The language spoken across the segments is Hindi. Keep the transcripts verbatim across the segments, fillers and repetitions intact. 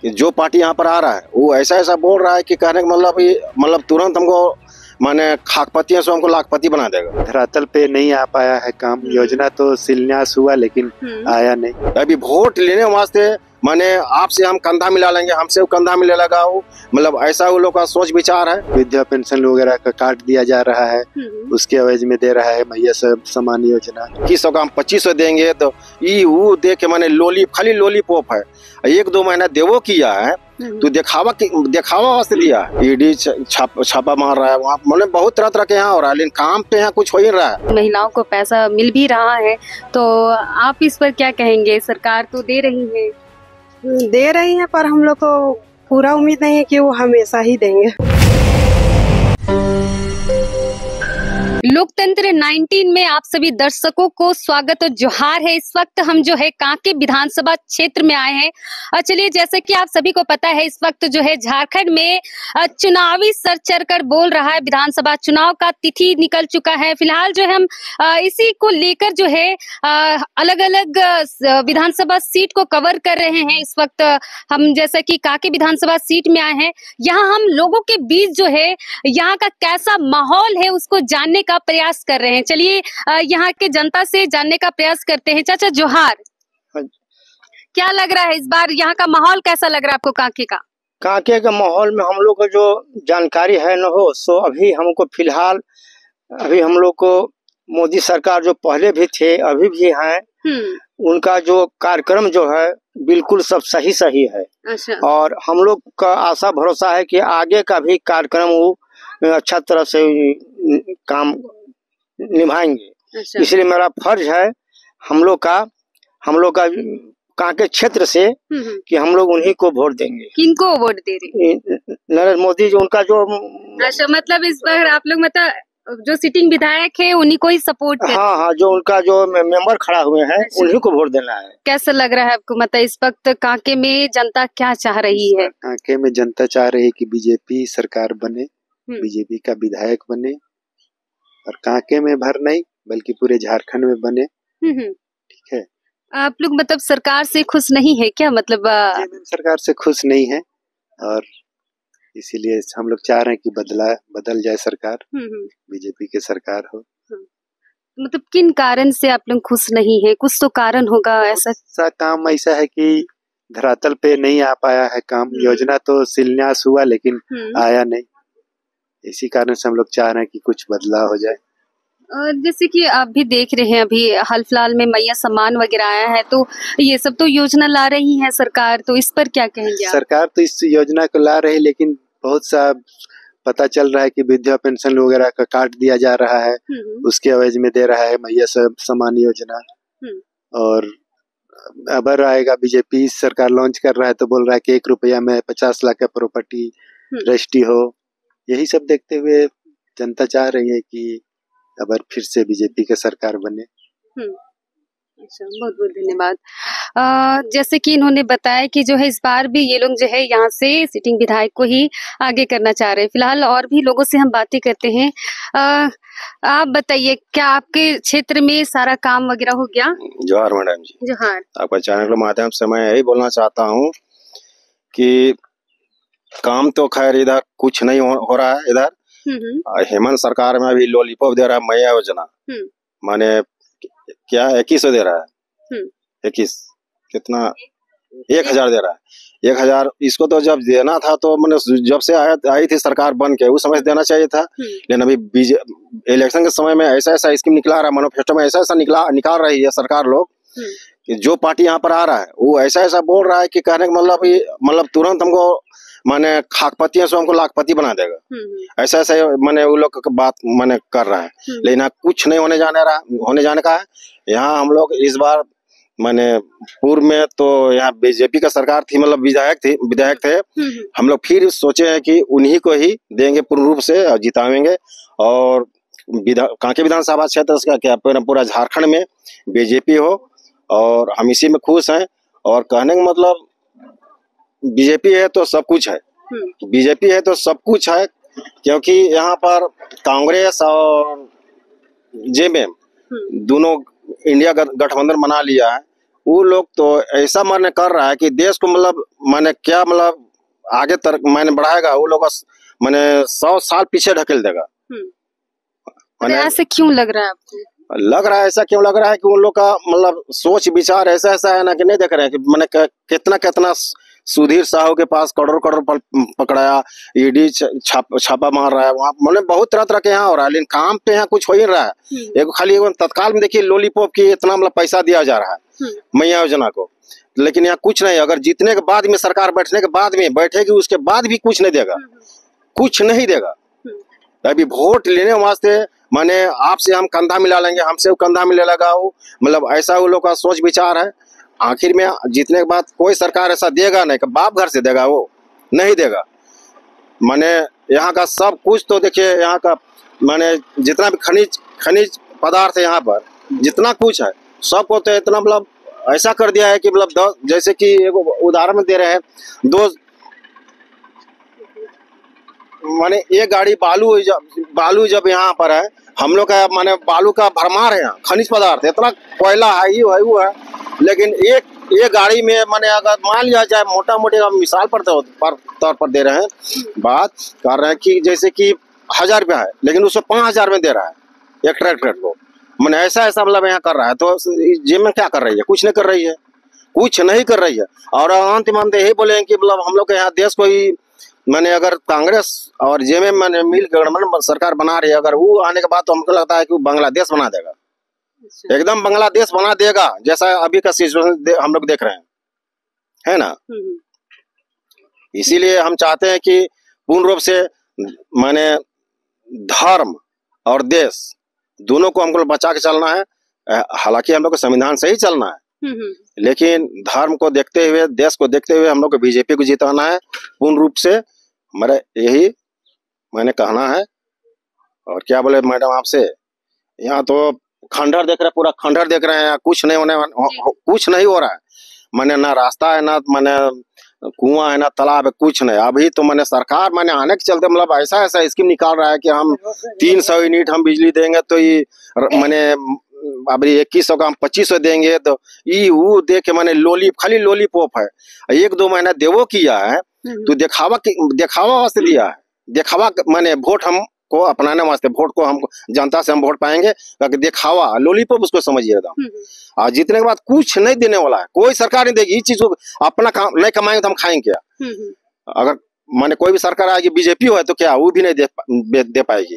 कि जो पार्टी यहाँ पर आ रहा है वो ऐसा ऐसा बोल रहा है कि कहने का मतलब ये मतलब तुरंत हमको माने खाकपति है सो हमको लाखपति बना देगा। धरातल पे नहीं आ पाया है काम। योजना तो शिलान्यास हुआ लेकिन आया नहीं। अभी वोट लेने वास्ते माने आपसे हम कंधा मिला लेंगे, हमसे वो कंधा मिले लगा हो, मतलब ऐसा वो लोग का सोच विचार है। विद्या पेंशन वगैरह का काट दिया जा रहा है, उसके एवज में दे रहा है मैया सम्मान योजना। इक्कीस सौ का हम पच्चीस सौ देंगे तो ये वो दे के माने लोली खाली लोलीपॉप है। एक दो महीना देवो किया है तो दिखावा दिखावा वास्ते दिया। ईडी छाप, छापा मार रहा है वहाँ, मतलब बहुत तरह तरह के यहाँ हो रहा है, लेकिन काम पे यहाँ कुछ हो ही रहा है। महिलाओं को पैसा मिल भी रहा है तो आप इस पर क्या कहेंगे? सरकार तो दे रही है दे रही है पर हम लोग को पूरा उम्मीद नहीं है कि वो हमेशा ही देंगे। लोकतंत्र उन्नीस में आप सभी दर्शकों को स्वागत और जोहार है। इस वक्त हम जो है कांके विधानसभा क्षेत्र में आए हैं और चलिए जैसे कि आप सभी को पता है इस वक्त जो है झारखंड में चुनावी सर चढ़कर बोल रहा है। विधानसभा चुनाव का तिथि निकल चुका है। फिलहाल जो है हम इसी को लेकर जो है अलग अलग विधानसभा सीट को कवर कर रहे हैं। इस वक्त हम जैसे कि कांके विधानसभा सीट में आए हैं, यहाँ हम लोगों के बीच जो है यहाँ का कैसा माहौल है उसको जानने का प्रयास कर रहे हैं। चलिए यहाँ के जनता से जानने का प्रयास करते हैं। चाचा जोहार, क्या लग रहा है इस बार यहाँ का माहौल कैसा लग रहा है आपको? कांके का कांके का माहौल में हम लोग को जो जानकारी है न हो सो अभी हमको फिलहाल अभी हम लोग को मोदी सरकार जो पहले भी थे अभी भी हैं, उनका जो कार्यक्रम जो है बिल्कुल सब सही सही है। अच्छा। और हम लोग का आशा भरोसा है कि आगे का भी कार्यक्रम वो अच्छा तरह से काम निभाएंगे। अच्छा। इसलिए मेरा फर्ज है हम लोग का हम लोग का कांके क्षेत्र से कि हम लोग उन्हीं को वोट देंगे। किनको वोट दे रहे? नरेंद्र मोदी जी, उनका जो। अच्छा, मतलब इस बार आप लोग मतलब जो सिटिंग विधायक है उन्हीं को ही सपोर्ट है? हाँ हाँ, जो उनका जो मेंबर खड़ा हुए हैं। अच्छा। उन्हीं को वोट देना है। कैसा लग रहा है आपको? मतलब इस वक्त कांके में जनता क्या चाह रही है? कांके में जनता चाह रही है कि बीजेपी सरकार बने, बीजेपी का विधायक बने और कांके में भर नहीं बल्कि पूरे झारखंड में बने। ठीक है। आप लोग मतलब सरकार से खुश नहीं है क्या? मतलब सरकार से खुश नहीं है और इसीलिए हम लोग चाह रहे हैं कि बदला बदल जाए सरकार, बीजेपी की सरकार हो। मतलब किन कारण से आप लोग खुश नहीं है? कुछ तो कारण होगा। ऐसा सा काम ऐसा है कि धरातल पे नहीं आ पाया है काम। योजना तो शिलान्यास हुआ लेकिन आया नहीं। इसी कारण से हम लोग चाह रहे हैं कि कुछ बदलाव हो जाए। जैसे कि आप भी देख रहे हैं अभी हाल फिलहाल में मैया सम्मान वगैरह आया है तो ये सब तो योजना ला रही है सरकार, तो इस पर क्या कहेंगे आप? सरकार तो इस योजना को ला रही है लेकिन बहुत सा पता चल रहा है कि विद्या पेंशन वगैरह का काट दिया जा रहा है, उसके एवज में दे रहा है मैया सम्मान योजना। और अबर आएगा बीजेपी सरकार लॉन्च कर रहा है तो बोल रहा है कि एक रुपया में पचास लाख का प्रॉपर्टी रजिस्ट्री हो। यही सब देखते हुए जनता चाह रही है कि अबर फिर से बीजेपी की सरकार बने। अच्छा, बहुत बहुत धन्यवाद। जैसे कि इन्होंने बताया कि जो है इस बार भी ये लोग जो है यहाँ से सिटिंग विधायक को ही आगे करना चाह रहे हैं। फिलहाल और भी लोगों से हम बातें करते हैं। आ, आप बताइए क्या आपके क्षेत्र में सारा काम वगैरह हो गया? जोहार मैडम जी। जोहार। आपका चैनल के माध्यम से मैं यही बोलना चाहता हूँ कि काम तो खैर इधर कुछ नहीं हो, हो रहा है। इधर हेमंत सरकार में अभी लॉलीपॉप दे रहा है मैया योजना, माने क्या इक्कीस सौ दे रहा है। इक्कीस कितना एक हजार दे रहा है। एक हजार इसको तो जब देना था तो मैंने जब से आया आई थी सरकार बन के उस समय से देना चाहिए था। लेकिन अभी इलेक्शन के समय में ऐसा ऐसा स्कीम निकला रहा है, मैनिफेस्टो में ऐसा ऐसा निकला निकाल रही है सरकार लोग कि जो पार्टी यहाँ पर आ रहा है वो ऐसा ऐसा बोल रहा है कि कहने का मतलब मतलब तुरंत हमको माने खाकपति है सो हमको लाखपति बना देगा। ऐसा ऐसा माने वो लोग बात माने कर रहा है, लेकिन कुछ नहीं होने जाने रहा होने जाने का है। यहाँ हम लोग इस बार माने पूर्व में तो यहाँ बीजेपी का सरकार थी, मतलब विधायक थी विधायक थे। हम लोग फिर सोचे हैं कि उन्हीं को ही देंगे पूर्ण रूप से और जिताएंगे। और विधा कांके विधानसभा क्षेत्र का क्या पूरा झारखंड में बीजेपी हो और हम इसी में खुश हैं। और कहने का मतलब बीजेपी है तो सब कुछ है, बीजेपी है तो सब कुछ है, क्योंकि यहाँ पर कांग्रेस और जेएमएम दोनों इंडिया गठबंधन बना लिया है वो लोग तो ऐसा मैंने कर रहा है कि देश को मतलब मैंने क्या मतलब आगे तक मैंने बढ़ाएगा, वो लोग मैंने सौ साल पीछे ढकेल देगा। मैंने ऐसे क्यों लग रहा है आपको? लग रहा है ऐसा क्यों लग रहा है कि उन लोग का मतलब सोच विचार ऐसा ऐसा है ना कि नहीं देख रहे हैं कि मैंने कितना कितना सुधीर साहू के पास करोड़ करोड़ पकड़ाया, ईडी छाप, छापा मार रहा है वहाँ, मैंने बहुत तरह तरह के यहाँ हो रहा है, लेकिन काम पे यहाँ कुछ हो ही रहा है। एक खाली तत्काल में देखिए लॉलीपॉप की इतना मतलब पैसा दिया जा रहा है मैया योजना को, लेकिन यहाँ कुछ नहीं। अगर जीतने के बाद में सरकार बैठने के बाद में बैठेगी उसके बाद भी कुछ नहीं देगा, कुछ नहीं देगा। अभी वोट लेने वास्ते माने आपसे हम कंधा मिला लेंगे, हमसे वो कंधा मिले लगा, वो मतलब ऐसा वो लोग का सोच विचार है। आखिर में जीतने के बाद कोई सरकार ऐसा देगा नहीं कि बाप घर से देगा, वो नहीं देगा। माने यहाँ का सब कुछ तो देखिए, यहाँ का माने जितना भी खनिज खनिज पदार्थ है यहाँ पर जितना कुछ है सबको तो इतना मतलब ऐसा कर दिया है कि मतलब जैसे कि एक उदाहरण दे रहे हैं, दो माने एक गाड़ी बालू जब बालू जब यहाँ पर है, हम लोग का माने बालू का भरमार है यहाँ, खनिज पदार्थ इतना कोयला है, ये है वो है, लेकिन एक एक गाड़ी में माने अगर मान लिया जाए मोटा मोटी मिसाल पर तौर पर दे रहे हैं, बात कर रहे हैं कि जैसे कि हजार रुपया है लेकिन उसको पाँच हजार में दे रहा है एक ट्रैक्टर को, मैंने ऐसा ऐसा मतलब यहाँ कर रहा है। तो जेब में क्या कर रही है? कुछ नहीं कर रही है, कुछ नहीं कर रही है। और अंत में हम तो यही बोले कि मतलब हम लोग के यहाँ देश को ही मैंने अगर कांग्रेस और जेमे मैंने मिल कर सरकार बना रही है, अगर वो आने के बाद तो हमको लगता है कि वो बांग्लादेश बना देगा, एकदम बांग्लादेश बना देगा जैसा अभी का सिचुएशन हम लोग देख रहे हैं, है ना। इसीलिए हम चाहते हैं कि पूर्ण रूप से माने धर्म और देश दोनों को हमको बचा के चलना है। हालांकि हम लोग को संविधान से ही चलना है, लेकिन धर्म को देखते हुए, देश को देखते हुए हम लोग को बीजेपी को जिताना है पूर्ण रूप से। हमारे यही मैंने कहना है। और क्या बोले मैडम आपसे, यहाँ तो खंडहर देख रहे हैं, पूरा खंडहर देख रहे हैं, कुछ नहीं होने कुछ नहीं हो रहा है। मैंने ना रास्ता है, ना मैंने कुआं है, ना तालाब है, कुछ नहीं। अभी तो मैंने सरकार मैंने आने के चलते मतलब ऐसा ऐसा स्कीम निकाल रहा है कि हम तीन सौ यूनिट हम बिजली देंगे तो ये मैंने अभी इक्कीस सौ का हम पच्चीस सौ देंगे, तो ये वो दे के मैंने लोली खाली लॉलीपॉप है। एक दो महीना देवो किया है तो दिखावा दिखावा वास्ते दिया है, दिखावा मैंने वोट हम को अपनाने वास्ते, वोट को हम जनता से हम वोट पाएंगे, दिखावा लॉलीपॉप उसको समझिए एकदम। और जीतने के बाद कुछ नहीं देने वाला है, कोई सरकार नहीं देगी। इस चीज को अपना काम नहीं कमाएंगे तो हम खाएंगे क्या? अगर माने कोई भी सरकार आएगी बीजेपी हो है तो क्या वो भी नहीं दे, दे पाएगी।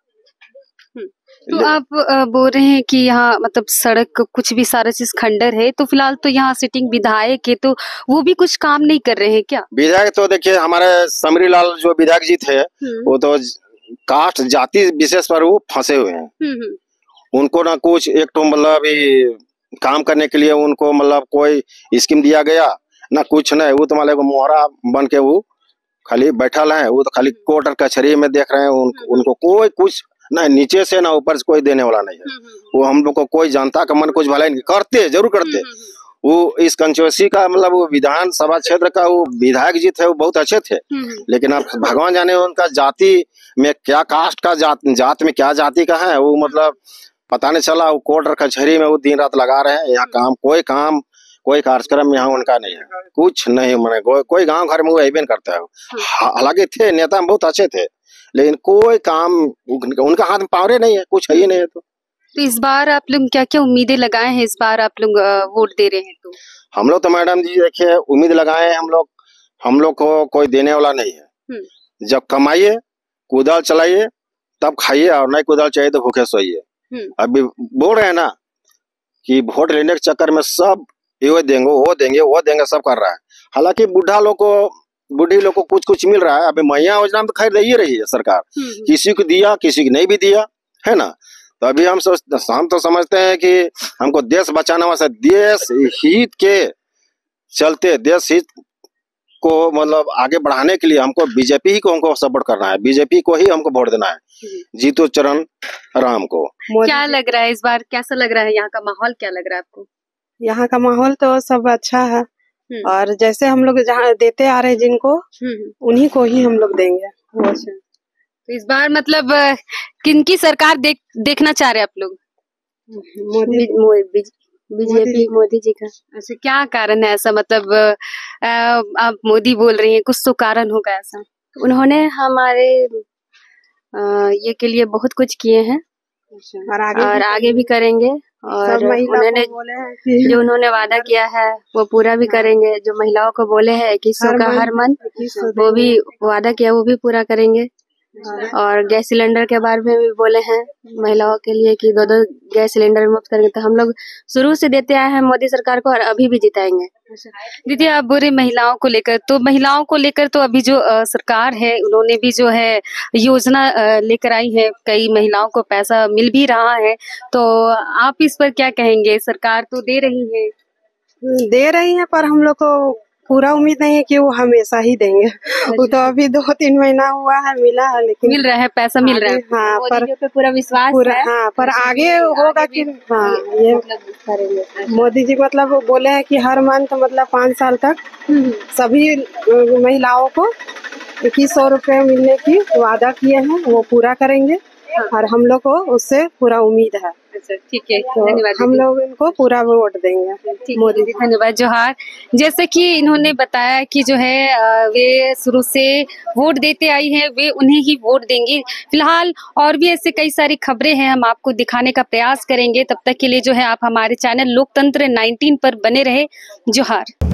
तो आप बोल रहे हैं कि यहाँ मतलब सड़क कुछ भी सारा चीज खंडर है, तो फिलहाल तो यहाँ सिटिंग विधायक है तो वो भी कुछ काम नहीं कर रहे हैं क्या? विधायक तो देखिए हमारे समरी लाल जो विधायक जी थे वो तो कास्ट जाति विशेष पर वो फंसे हुए हैं। उनको ना कुछ एक तो मतलब काम करने के लिए उनको मतलब कोई स्कीम दिया गया ना कुछ नहीं। वो तो मतलब मोहरा बन के वो खाली बैठल है, वो तो खाली कोर्ट और कचहरी में देख रहे हैं। उन, उनको कोई कुछ ना नीचे से ना ऊपर से कोई देने वाला नहीं है। वो हम लोग को कोई जनता का मन कुछ भला नहीं करते, जरूर करते। वो इस कंट्रोवर्सी का मतलब वो विधानसभा क्षेत्र का वो विधायक जी थे वो बहुत अच्छे थे, लेकिन अब भगवान जाने उनका जाति में क्या कास्ट का जात जात में क्या जाति का है वो मतलब पता नहीं चला। वो कोर्ट और कचहरी में वो दिन रात लगा रहे हैं। यहाँ काम कोई काम कोई कार्यक्रम यहाँ उनका नहीं है, कुछ नहीं। मैंने को, कोई गांव घर में वो अहबन करता है। हालांकि थे नेता बहुत अच्छे थे, लेकिन कोई काम उनका हाथ में पावरे नहीं है, कुछ है ही नहीं है। तो तो इस बार आप लोग क्या क्या उम्मीदें लगाए हैं? इस बार आप लोग वोट दे रहे हैं तो हम लोग तो मैडम जी देखिए उम्मीद लगाए हम लोग हम लोग को कोई देने वाला नहीं है। जब कमाइए कुदाल चलाइए तब खाइए, और नहीं कुदाल चाहिए तो भूखे सोइए। अभी बोल रहे हैं ना कि वोट लेने के चक्कर में सब ये देंगे वो देंगे वो देंगे सब कर रहा है। हालांकि बुढ़ा लोग को बुढ़ी लोग को कुछ कुछ मिल रहा है। अभी मैया योजना में तो खैर दे ही रही है सरकार, किसी को दिया किसी को नहीं भी दिया, है ना। तो अभी हम सोच हम तो समझते हैं कि हमको देश बचाना वास्ते देश हित के चलते देश हित को मतलब आगे बढ़ाने के लिए हमको बीजेपी ही को हमको सपोर्ट करना है, बीजेपी को ही हमको वोट देना है, जीतू चरण राम को। क्या लग रहा है इस बार, कैसा लग रहा है यहाँ का माहौल, क्या लग रहा है आपको? यहाँ का माहौल तो सब अच्छा है, और जैसे हम लोग जहाँ देते आ रहे हैं जिनको उन्हीं को ही हम लोग देंगे। तो इस बार मतलब किनकी सरकार देख देखना चाह रहे हैं आप लोग? मोदी मोदी बीजेपी मोदी जी का। अच्छा, क्या कारण है ऐसा? मतलब आ, आप मोदी बोल रही हैं, कुछ तो कारण होगा ऐसा। उन्होंने हमारे आ, ये के लिए बहुत कुछ किए हैं और आगे, और भी, आगे भी करेंगे। और उन्होंने जो उन्होंने वादा किया है वो पूरा भी करेंगे। जो महिलाओं को बोले हैं इक्कीसों का हर मंथ, वो भी वादा किया, वो भी पूरा करेंगे। और गैस सिलेंडर के बारे में भी बोले हैं महिलाओं के लिए कि दो दो गैस सिलेंडर मुफ्त करेंगे। तो हम लोग शुरू से देते आए हैं मोदी सरकार को और अभी भी जिताएंगे। दीदी, आप बोल रहे महिलाओं को लेकर, तो महिलाओं को लेकर तो अभी जो आ, सरकार है उन्होंने भी जो है योजना लेकर आई है, कई महिलाओं को पैसा मिल भी रहा है। तो आप इस पर क्या कहेंगे? सरकार तो दे रही है दे रही है पर हम लोग को पूरा उम्मीद नहीं है कि वो हमेशा ही देंगे। वो तो अभी दो तीन महीना हुआ है, मिला है, लेकिन मिल रहा है, पैसा मिल रहा है। हाँ, पर पे पूरा विश्वास पूरा है। हाँ, पर आगे होगा कि हाँ, ये मतलब मोदी जी मतलब बोले हैं कि हर मंथ मतलब पाँच साल तक सभी महिलाओं को इक्कीस सौ रुपये मिलने की वादा किए हैं, वो पूरा करेंगे। और हम लोग को उससे पूरा उम्मीद है। अच्छा, ठीक है, तो धन्यवाद। हम लोग इनको पूरा वोट देंगे मोदी जी। धन्यवाद, जोहार। जैसे कि इन्होंने बताया कि जो है वे शुरू से वोट देते आई हैं, वे उन्हें ही वोट देंगे। फिलहाल और भी ऐसे कई सारी खबरें हैं, हम आपको दिखाने का प्रयास करेंगे। तब तक के लिए जो है आप हमारे चैनल लोकतंत्र नाइनटीन पर बने रहे। जोहार।